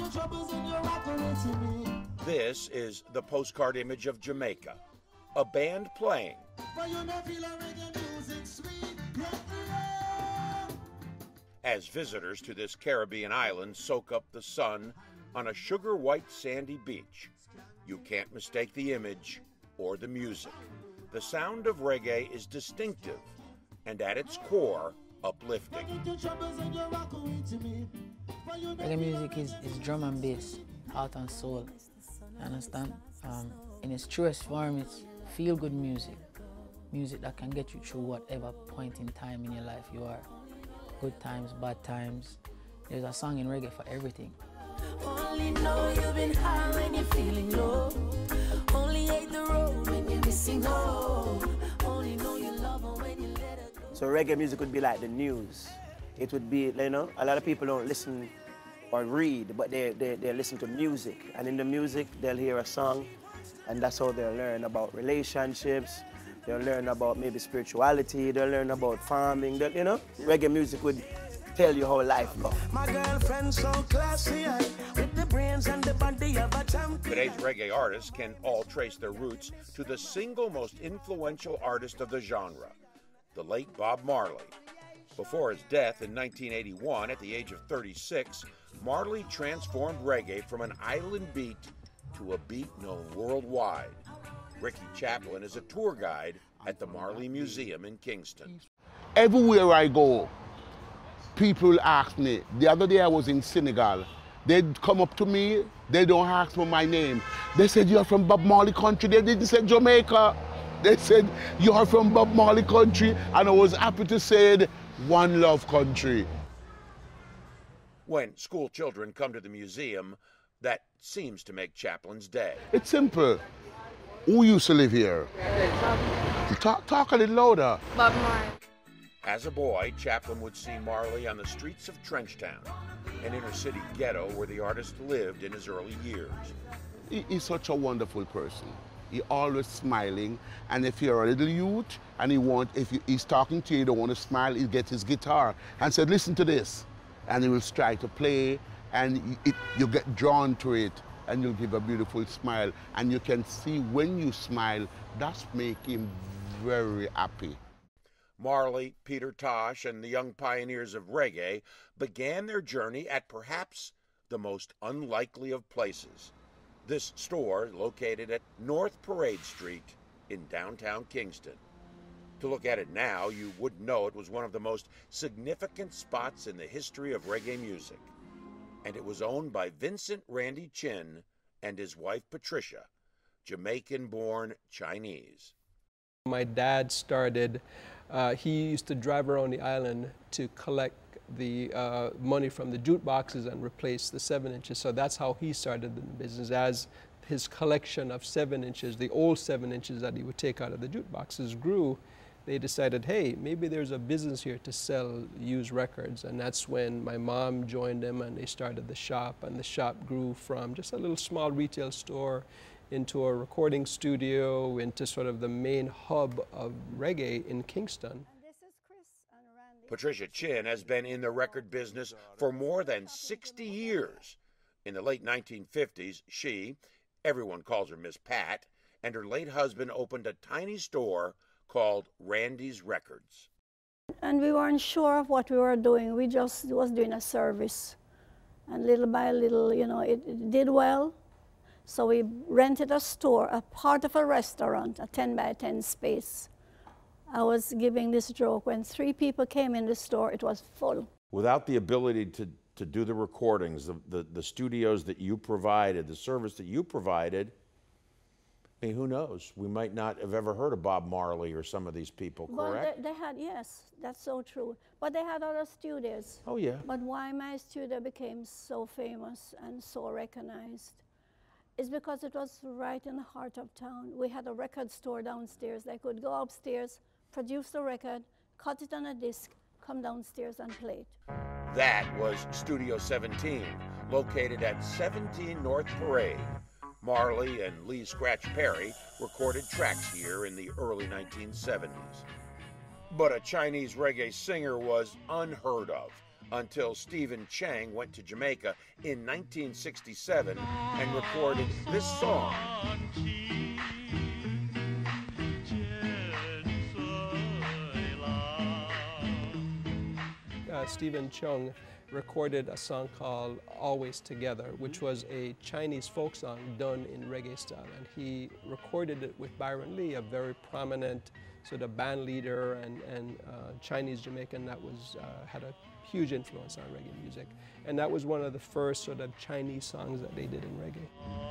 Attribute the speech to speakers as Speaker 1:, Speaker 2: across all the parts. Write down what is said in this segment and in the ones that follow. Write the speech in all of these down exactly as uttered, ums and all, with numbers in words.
Speaker 1: This is the postcard image of Jamaica, a band playing. As visitors to this Caribbean island soak up the sun on a sugar-white sandy beach, you can't mistake the image or the music. The sound of reggae is distinctive and at its core, uplifting.
Speaker 2: Reggae music is, is drum and bass, heart and soul, you understand? Um, in its truest form, it's feel-good music, music that can get you through whatever point in time in your life you are. Good times, bad times. There's a song in reggae for everything.
Speaker 3: Only know you've been high when you're feeling low. Only hate the road when you're missing home. Only know you love her when you let her go.
Speaker 4: So reggae music would be like the news. It would be, you know, a lot of people don't listen or read, but they, they, they listen to music. And in the music, they'll hear a song, and that's how they'll learn about relationships. They'll learn about maybe spirituality. They'll learn about farming. They'll, you know, reggae music would tell you how life goes.
Speaker 3: My girlfriend's so classy, with the brains and the body of a champion.
Speaker 1: Today's reggae artists can all trace their roots to the single most influential artist of the genre, the late Bob Marley. Before his death in nineteen eighty-one, at the age of thirty-six, Marley transformed reggae from an island beat to a beat known worldwide. Ricky Chaplin is a tour guide at the Marley Museum in Kingston.
Speaker 5: Everywhere I go, people ask me. The other day I was in Senegal. They'd come up to me, they don't ask for my name. They said, you're from Bob Marley country. They didn't say Jamaica. They said, you're from Bob Marley country. And I was happy to say, one love country.
Speaker 1: When school children come to the museum, that seems to make Chaplin's day.
Speaker 5: It's simple. Who used to live here? Talk, talk a little louder.
Speaker 6: Bob Marley.
Speaker 1: As a boy, Chaplin would see Marley on the streets of Trenchtown, an inner-city ghetto where the artist lived in his early years.
Speaker 5: He, he's such a wonderful person. He always smiling, and if you're a little youth and he want, if you, he's talking to you, you don't want to smile, he gets his guitar and said, listen to this, and he will try to play, and it, you get drawn to it, and you'll give a beautiful smile, and you can see when you smile, that's make him very happy.
Speaker 1: Marley, Peter Tosh, and the young pioneers of reggae began their journey at perhaps the most unlikely of places. This store located at North Parade Street in downtown Kingston. To look at it now, you wouldn't know it was one of the most significant spots in the history of reggae music. And it was owned by Vincent Randy Chin and his wife Patricia, Jamaican-born Chinese.
Speaker 7: My dad started, uh, he used to drive around the island to collect the uh, money from the jute boxes and replace the seven inches. So that's how he started the business. As his collection of seven inches, the old seven inches that he would take out of the jute boxes grew, they decided, hey, maybe there's a business here to sell used records. And that's when my mom joined them and they started the shop. And the shop grew from just a little small retail store into a recording studio, into sort of the main hub of reggae in Kingston.
Speaker 1: Patricia Chin has been in the record business for more than sixty years. In the late nineteen fifties, she, everyone calls her Miss Pat, and her late husband opened a tiny store called Randy's Records.
Speaker 6: And we weren't sure of what we were doing. We just was doing a service. And little by little, you know, it, it did well. So we rented a store, a part of a restaurant, a ten by ten space. I was giving this joke, when three people came in the store, it was full.
Speaker 1: Without the ability to, to do the recordings, the, the, the studios that you provided, the service that you provided, I mean, who knows? We might not have ever heard of Bob Marley or some of these people, correct?
Speaker 6: Well, they, they had, yes, that's so true. But they had other studios.
Speaker 1: Oh, yeah.
Speaker 6: But why my studio became so famous and so recognized is because it was right in the heart of town. We had a record store downstairs. They could go upstairs, produce the record, cut it on a disc, come downstairs and play it.
Speaker 1: That was Studio seventeen, located at seventeen North Parade. Marley and Lee Scratch Perry recorded tracks here in the early nineteen seventies. But a Chinese reggae singer was unheard of, until Stephen Chang went to Jamaica in nineteen sixty-seven and recorded this song.
Speaker 7: Uh, Stephen Chung recorded a song called Always Together, which was a Chinese folk song done in reggae style. And he recorded it with Byron Lee, a very prominent sort of band leader and, and uh, Chinese-Jamaican that was, uh, had a huge influence on reggae music. And that was one of the first sort of Chinese songs that they did in reggae.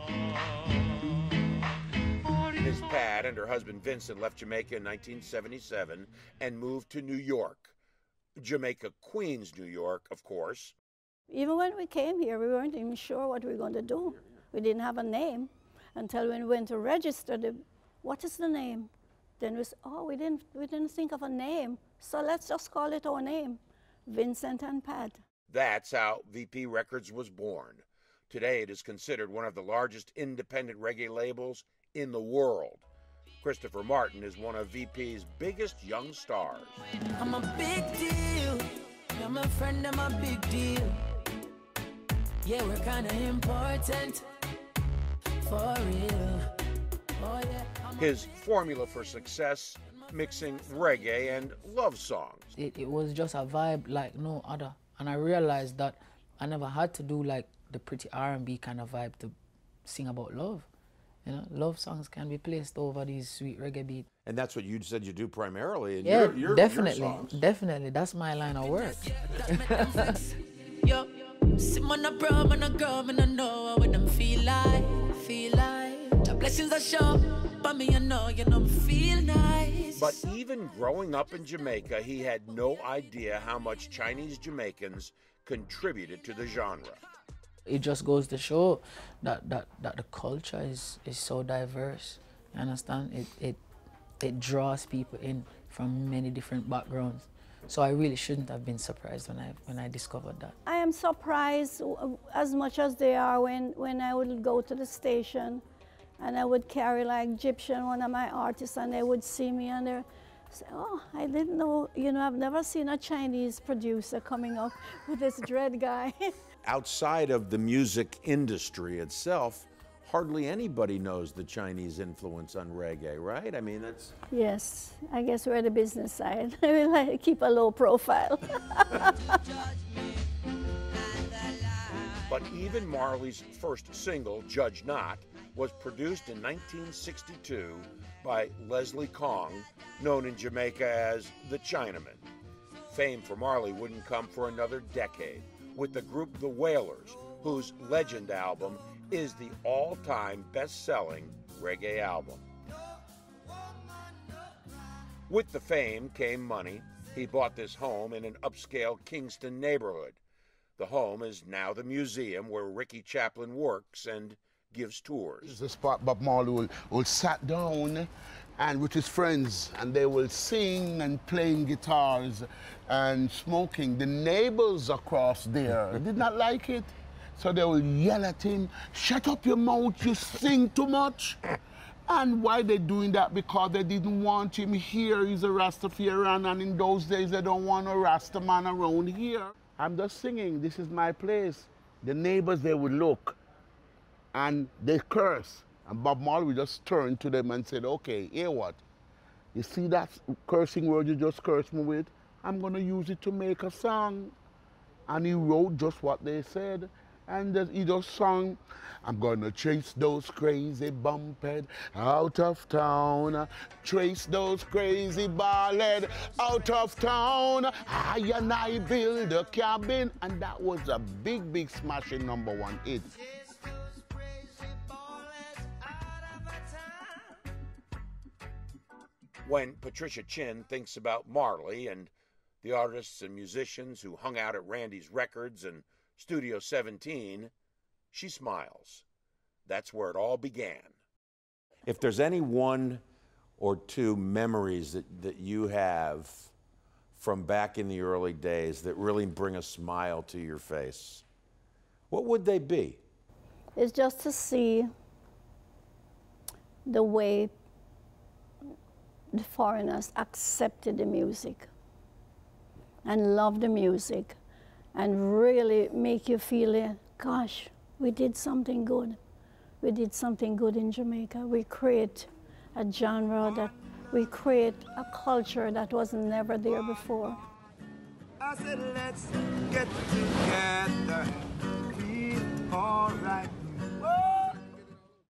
Speaker 1: Miz Pat and her husband Vincent left Jamaica in nineteen seventy-seven and moved to New York. Jamaica, Queens, New York, of course.
Speaker 6: Even when we came here, we weren't even sure what we were going to do. We didn't have a name until when we went to register. The, what is the name? Then we said, oh, we didn't, we didn't think of a name, so let's just call it our name, Vincent and Pat.
Speaker 1: That's how V P Records was born. Today it is considered one of the largest independent reggae labels in the world. Christopher Martin is one of V P's biggest young stars.
Speaker 3: I'm a big deal. You're my friend, I'm a big deal. Yeah, we're kind of important. For real. Oh, yeah.
Speaker 1: His formula for success, mixing reggae and love songs.
Speaker 2: It, it was just a vibe like no other. And I realized that I never had to do like the pretty R and B kind of vibe to sing about love. You know, love songs can be placed over these sweet reggae beats.
Speaker 1: And that's what you said you do primarily in
Speaker 2: yeah,
Speaker 1: your, your,
Speaker 2: definitely,
Speaker 1: your songs.
Speaker 2: Definitely. That's my line of work.
Speaker 3: Yo, sim on a bro, man a girl, man I know what them feel like, feel like. The blessings are sure, but me I know, you know, feel nice.
Speaker 1: But even growing up in Jamaica, he had no idea how much Chinese Jamaicans contributed to the genre.
Speaker 2: It just goes to show that, that, that the culture is, is so diverse. You understand? It, it, it draws people in from many different backgrounds. So I really shouldn't have been surprised when I, when I discovered that.
Speaker 6: I am surprised as much as they are when, when I would go to the station and I would carry like Egyptian, one of my artists, and they would see me and they say, oh, I didn't know, you know, I've never seen a Chinese producer coming up with this dread guy.
Speaker 1: Outside of the music industry itself, hardly anybody knows the Chinese influence on reggae, right? I mean, that's...
Speaker 6: Yes, I guess we're the business side. We like to keep a low profile.
Speaker 1: But even Marley's first single, Judge Not, was produced in nineteen sixty-two by Leslie Kong, known in Jamaica as the Chinaman. Fame for Marley wouldn't come for another decade, with the group The Wailers, whose Legend album is the all-time best-selling reggae album. With the fame came money. He bought this home in an upscale Kingston neighborhood. The home is now the museum where Ricky Chaplin works and gives tours.
Speaker 5: This is the spot Bob Marley will, will sat down and with his friends, and they will sing and playing guitars and smoking. The neighbors across there did not like it, so they will yell at him, shut up your mouth, you sing too much. And why they doing that? Because they didn't want him here. He's a Rastafarian, and in those days they don't want a Rasta man around here. I'm just singing, this is my place. The neighbors, they would look and they curse. And Bob Marley would just turn to them and said, okay, hear what? You see that cursing word you just cursed me with? I'm gonna use it to make a song. And he wrote just what they said. And he just sung, I'm gonna chase those crazy bumphead out of town. Trace those crazy ballad out of town. I and I build a cabin. And that was a big, big smashing number one hit.
Speaker 1: When Patricia Chin thinks about Marley and the artists and musicians who hung out at Randy's Records and Studio seventeen, she smiles. That's where it all began. If there's any one or two memories that, that you have from back in the early days that really bring a smile to your face, what would they be?
Speaker 6: It's just to see the way the foreigners accepted the music and loved the music and really make you feel, uh, gosh, we did something good. We did something good in Jamaica. We create a genre that, we create a culture that was never there before.
Speaker 3: I said, let's get together.